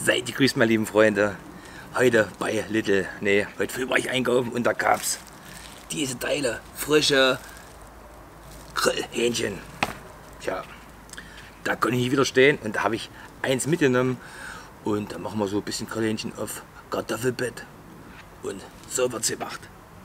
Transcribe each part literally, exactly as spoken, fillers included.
Seid gegrüßt, meine lieben Freunde. Heute bei Lidl, nee, heute früh war ich einkaufen und da gab's diese Teile, frische Grillhähnchen. Tja, da konnte ich nicht widerstehen und da habe ich eins mitgenommen und da machen wir so ein bisschen Grillhähnchen auf Kartoffelbett und so wird's gemacht.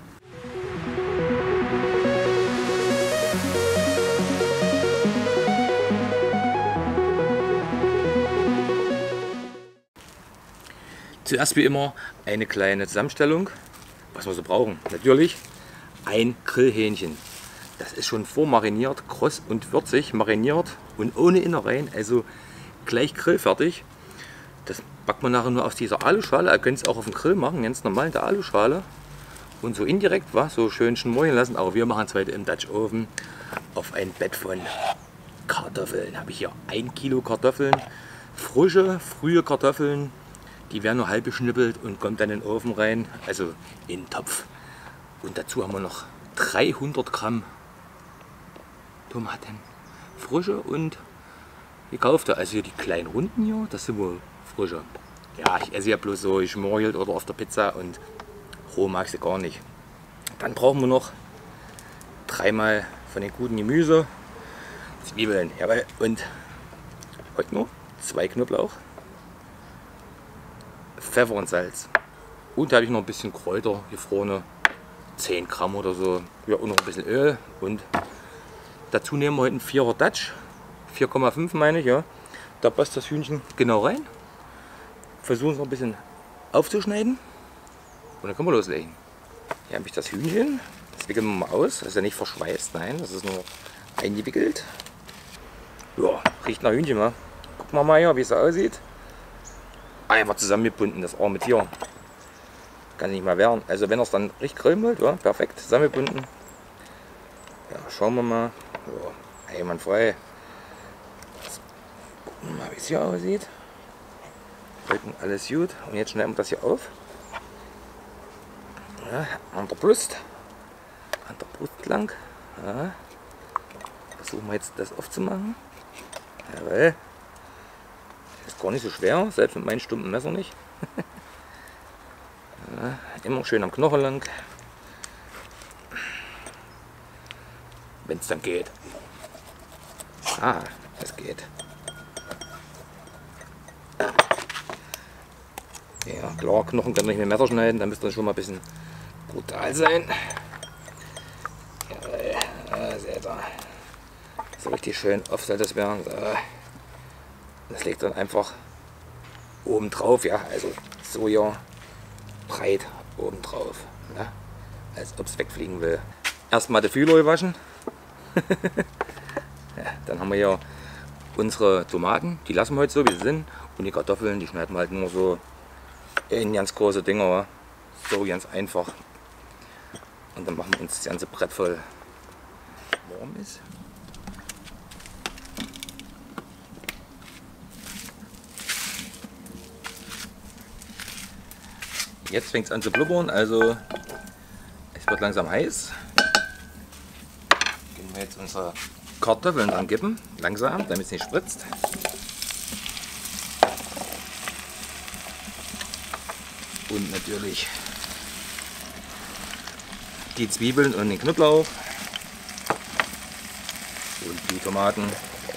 Zuerst wie immer eine kleine Zusammenstellung, was wir so brauchen. Natürlich ein Grillhähnchen. Das ist schon vormariniert, kross und würzig mariniert und ohne Innereien, also gleich grillfertig. Das backt man nachher nur aus dieser Aluschale. Ihr könnt es auch auf dem Grill machen, ganz normal in der Aluschale. Und so indirekt, was, so schön schmoren lassen. Aber wir machen es heute im Dutch Oven auf ein Bett von Kartoffeln. Habe ich hier ein Kilo Kartoffeln, frische, frühe Kartoffeln. Die werden nur halb geschnippelt und kommt dann in den Ofen rein, also in den Topf. Und dazu haben wir noch dreihundert Gramm Tomaten. Frische und gekaufte. Also hier die kleinen Runden hier, das sind wohl frische. Ja, ich esse ja bloß so geschmorgelt oder auf der Pizza und roh mag ich sie gar nicht. Dann brauchen wir noch dreimal von den guten Gemüse. Zwiebeln, jawohl. Und heute nur zwei Knoblauch. Pfeffer und Salz. Und da habe ich noch ein bisschen Kräuter, gefrorene, zehn Gramm oder so. Ja, und noch ein bisschen Öl. Und dazu nehmen wir heute einen Vierer Dutch. vier Komma fünf meine ich, ja. Da passt das Hühnchen genau rein. Versuchen es noch ein bisschen aufzuschneiden. Und dann können wir loslegen. Hier habe ich das Hühnchen. Das wickeln wir mal aus. Das ist ja nicht verschweißt, nein, das ist nur eingewickelt. Ja, riecht nach Hühnchen, wa? Gucken wir mal hier, wie es aussieht. Einfach zusammengebunden, das arme Tier. Kann nicht mehr wehren. Also wenn er es dann richtig grillen wollt, ja, perfekt zusammengebunden. Ja, schauen wir mal. Ja, einwandfrei. Jetzt gucken wir mal, wie es hier aussieht. Rücken, alles gut. Und jetzt schneiden wir das hier auf. Ja, an der Brust. An der Brust lang. Ja. Versuchen wir jetzt das aufzumachen. Jawohl. Ist gar nicht so schwer, selbst mit meinem stumpen Messer nicht. Ja, immer schön am Knochen lang. Wenn es dann geht. Ah, es geht. Ja, klar, Knochen kann man nicht mit dem Messer schneiden, dann müsste das schon mal ein bisschen brutal sein. Jawohl, ja, seht ihr. So richtig schön oft soll das werden. So. Das legt dann einfach oben drauf, ja, also so hier breit oben drauf, ja, als ob es wegfliegen will. Erstmal die Fühler waschen. Ja, dann haben wir hier unsere Tomaten, die lassen wir heute so wie sie sind. Und die Kartoffeln, die schneiden wir halt nur so in ganz große Dinger, so ganz einfach. Und dann machen wir uns das ganze Brett voll warm ist. Jetzt fängt es an zu blubbern, also es wird langsam heiß. Können wir jetzt unsere Kartoffeln dran geben, langsam, damit es nicht spritzt. Und natürlich die Zwiebeln und den Knoblauch und die Tomaten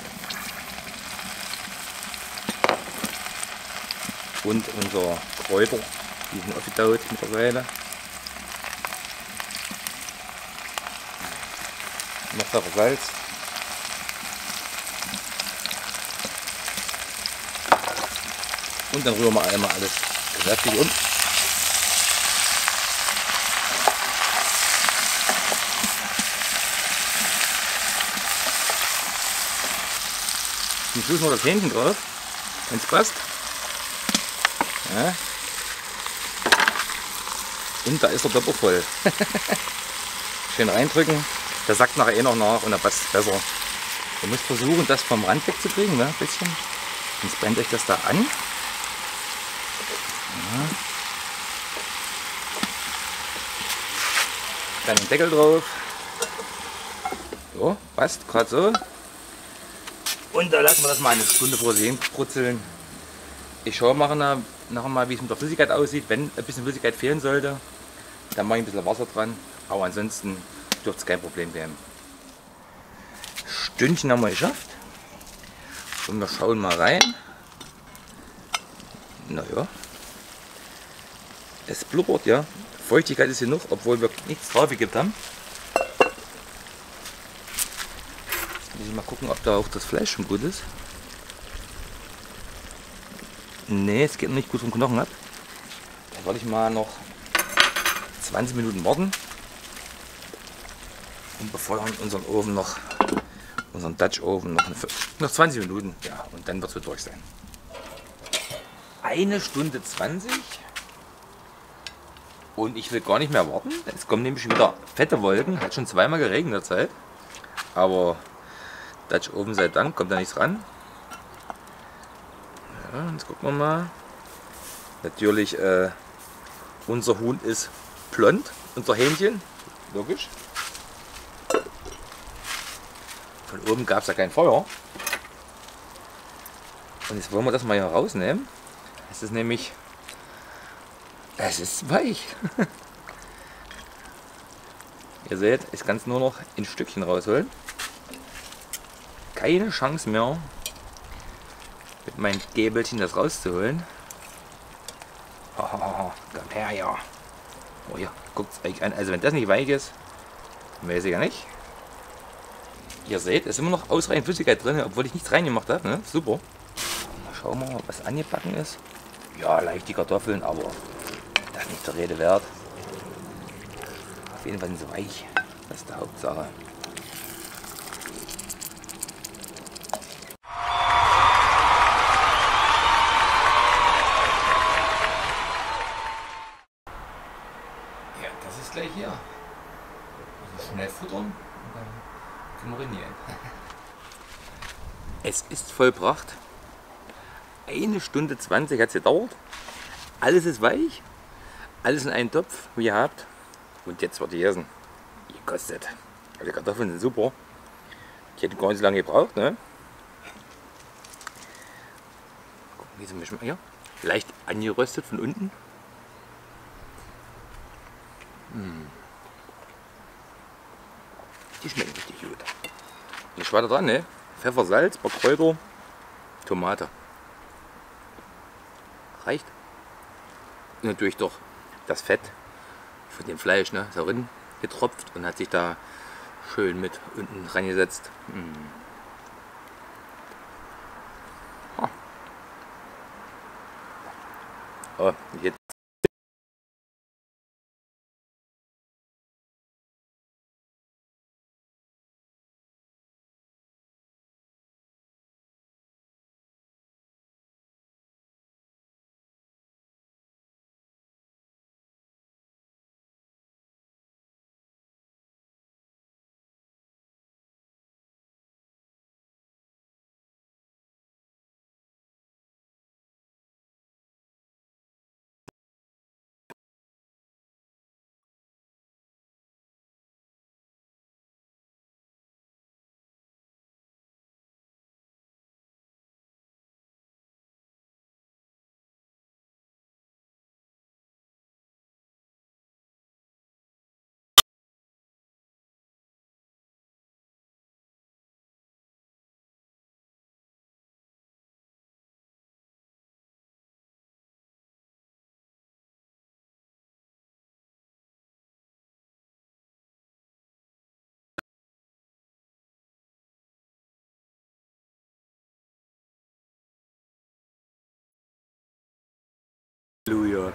und unser Kräuter. Die sind aufgetaut mittlerweile. Noch Pfeffer, Salz. Und dann rühren wir einmal alles kräftig um. Zum Schluss noch das Hähnchen drauf, wenn es passt. Ja. Und da ist der Topper voll. Schön reindrücken, der sackt nachher eh noch nach und dann passt es besser. Ihr müsst versuchen, das vom Rand wegzukriegen, ne? Ein bisschen. Sonst brennt euch das da an. Ja. Dann den Deckel drauf. So, passt gerade so. Und da lassen wir das mal eine Stunde vor sich hin brutzeln. Ich schaue nachher, nachher mal, wie es mit der Flüssigkeit aussieht. Wenn ein bisschen Flüssigkeit fehlen sollte, dann mache ich ein bisschen Wasser dran. Aber ansonsten dürfte es kein Problem geben. Stündchen haben wir geschafft. Und wir schauen mal rein. Naja. Es blubbert, ja. Feuchtigkeit ist genug, obwohl wir nichts drauf gegeben haben. Muss ich mal gucken, ob da auch das Fleisch schon gut ist. Ne, es geht noch nicht gut vom Knochen ab. Da werde ich mal noch zwanzig Minuten warten. Und befeuern unseren Ofen noch, unseren Dutch Oven noch, noch zwanzig Minuten. Ja, und dann wird es durch sein. Eine Stunde zwanzig. Und ich will gar nicht mehr warten. Es kommen nämlich wieder fette Wolken. Hat schon zweimal geregnet in der Zeit. Aber Dutch Oven sei Dank, kommt da nichts ran. Ja, jetzt gucken wir mal. Natürlich, äh, unser Huhn ist blond, unser Hähnchen. Logisch. Von oben gab es ja kein Feuer. Und jetzt wollen wir das mal hier rausnehmen. Es ist nämlich, es ist weich. Ihr seht, ich kann es nur noch in Stückchen rausholen. Keine Chance mehr, mit meinem Gäbelchen das rauszuholen. Oh, komm her, ja. Oh ja, guckt es euch an. Also wenn das nicht weich ist, weiß ich ja nicht. Ihr seht, es ist immer noch ausreichend Flüssigkeit drin, obwohl ich nichts reingemacht habe. Ne? Super. Mal schauen wir mal, was angebacken ist. Ja, leicht die Kartoffeln, aber das ist nicht der Rede wert. Auf jeden Fall sind sie weich. Das ist die Hauptsache. Ja, das ist gleich hier. Also schnell futtern und dann können wir trainieren. Es ist vollbracht. Eine Stunde zwanzig hat es gedauert. Alles ist weich. Alles in einen Topf, wie ihr habt. Und jetzt wird gegessen. Gekostet. Also die Kartoffeln sind super. Die hätten gar nicht so lange gebraucht. Ne? Gucken, wie sie mich mal hier. Leicht angeröstet von unten. Hm. Die schmecken richtig gut. Nicht weiter dran, ne? Pfeffer, Salz, paar Kräuter, Tomate. Reicht. Und natürlich doch das Fett von dem Fleisch, ne? Ist da drin getropft und hat sich da schön mit unten reingesetzt. Hm. Oh, jetzt. Halleluja.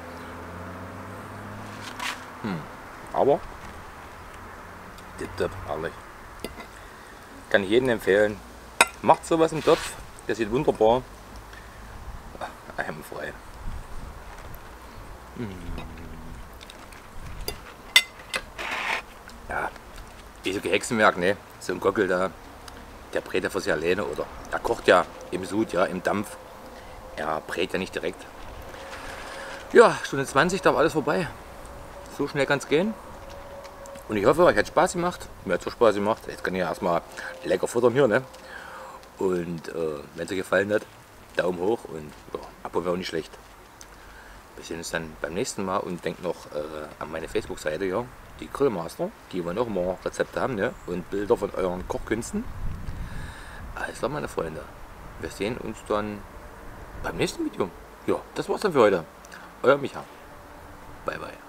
Hm. Aber tipptopp, herrlich. Kann ich jedem empfehlen. Macht sowas im Topf, der sieht wunderbar. Einwandfrei. Hm. Ja, wie so Hexenwerk, ne? So ein Gockel da, der brät ja für sich alleine oder er kocht ja im Sud, ja, im Dampf. Er brät ja nicht direkt. Ja, Stunde zwanzig, da war alles vorbei. So schnell kann es gehen. Und ich hoffe, euch hat Spaß gemacht. Mir hat es so Spaß gemacht. Jetzt kann ich ja erstmal lecker futtern hier, ne? Und äh, wenn es euch gefallen hat, Daumen hoch und ja, ab Abo wäre auch nicht schlecht. Wir sehen uns dann beim nächsten Mal und denkt noch äh, an meine Facebook-Seite, ja, die Grillmaster. Die wollen auch immer Rezepte haben, ne? Und Bilder von euren Kochkünsten. Alles klar, meine Freunde. Wir sehen uns dann beim nächsten Video. Ja, das war's dann für heute. Euer Micha. Bye, bye.